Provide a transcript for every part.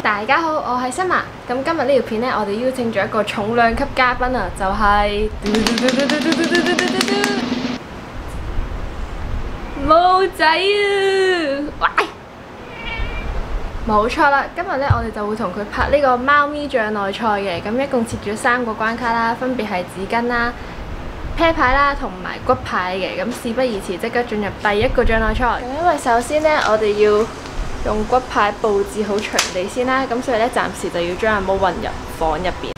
大家好，我係新麻。咁今日呢條片呢，我哋邀請咗一個重量級嘉賓啊，就係毛仔啊！喂，冇錯啦，今日呢，我哋就會同佢拍呢個貓咪障礙賽嘅。咁一共設咗3個關卡啦，分別係紙巾啦、啤牌啦同埋骨牌嘅。咁事不宜遲，即刻進入第一個障礙賽。咁因為首先呢，我哋要用骨牌佈置好場地先啦，咁所以咧暫時就要將阿毛運入房入邊。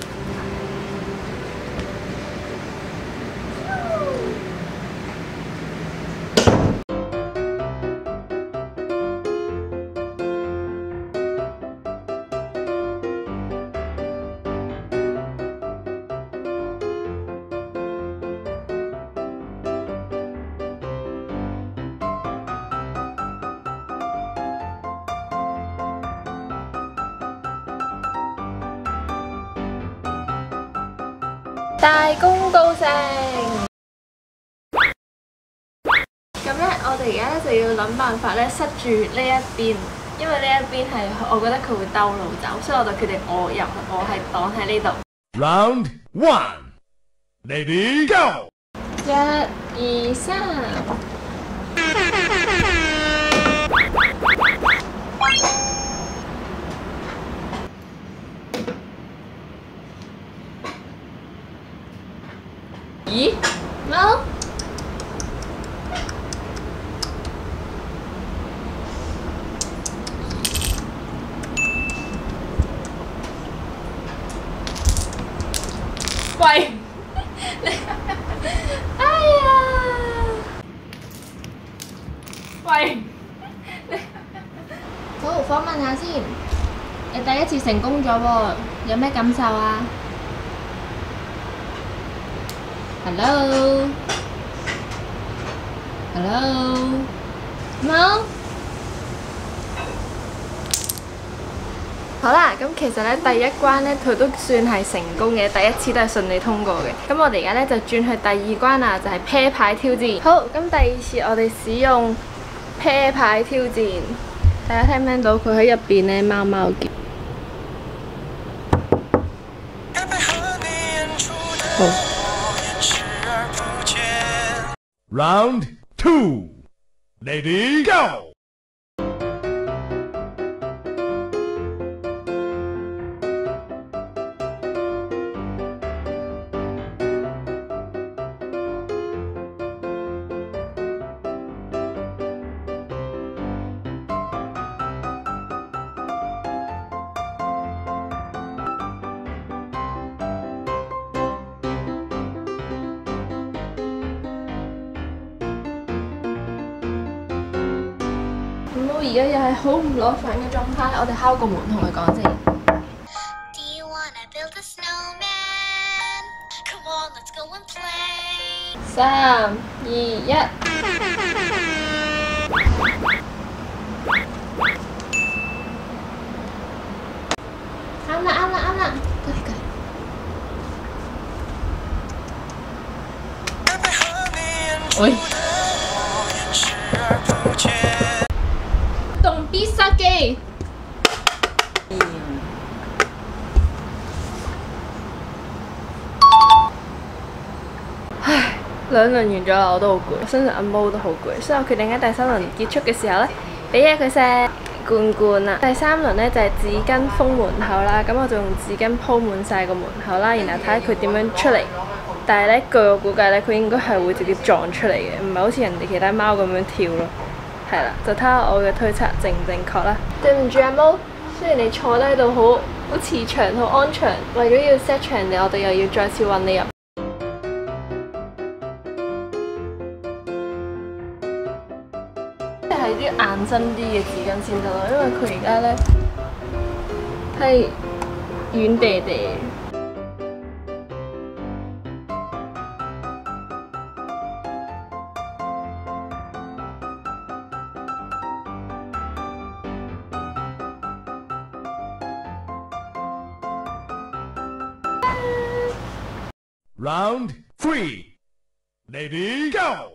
大功告成！咁咧，我哋而家咧就要諗辦法咧塞住呢一邊，因為呢一邊係我覺得佢會兜路走，所以我就決定我係擋喺呢度。 Round 1 Lady Go！ 1、2、3。咦？貓？喂！哎呀！喂！好，訪問下先。你第一次成功咗喎，有咩感受啊？Hello， 貓。好啦，咁其實咧第一關咧佢都算係成功嘅，第一次都係順利通過嘅。咁我哋而家咧就轉去第2關啦，就係啤牌挑戰。好，咁第2次我哋使用啤牌挑戰，大家聽唔聽到佢喺入邊咧貓貓叫？好。 Round 2 Lady Go！ 我而家又係好唔攞份嘅狀態，我哋敲個門同佢講先。3、2、1。啱啦，過嚟。喂！必殺技！唉，2輪完咗啦，我都好攰，我相信阿毛都好攰，所以我決定喺第3輪結束嘅時候呢，俾嘢佢食罐啦。第3輪呢，就係紙巾封門口啦，咁我就用紙巾鋪滿晒個門口啦，然後睇下佢點樣出嚟。但係呢，據我估計呢，佢應該係會直接撞出嚟嘅，唔係好似人哋其他貓咁樣跳咯。係啦，就睇下我嘅推測正唔正確啦。對唔住阿毛，雖然你坐喺度好慈祥、好安詳，為咗要 set 場地，我哋又要再次揾你入。即係啲硬身啲嘅紙巾先得咯，因為佢而家呢係軟地地。 Round 3 Lady Go！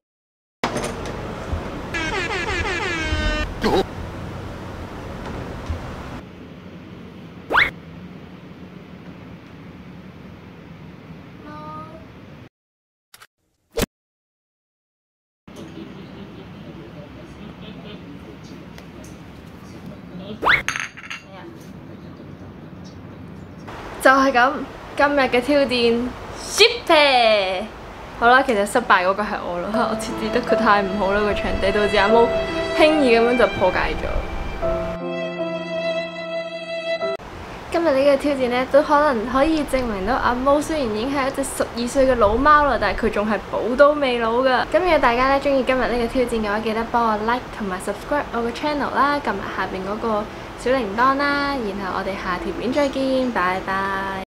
好就係咁，今日嘅挑戰失敗。好啦，其實失敗嗰個係我咯，我設置得佢太唔好啦，個場地導致阿毛輕易咁樣就破解咗。今日呢個挑戰呢，都可能可以證明到阿毛雖然已經係一隻12歲嘅老貓啦，但係佢仲係寶刀未老㗎。咁如果大家呢中意今日呢個挑戰嘅話，記得幫我 like 同埋 subscribe 我個 channel 啦，撳埋下邊嗰個小鈴鐺啦，然後我哋下條片再見，拜拜。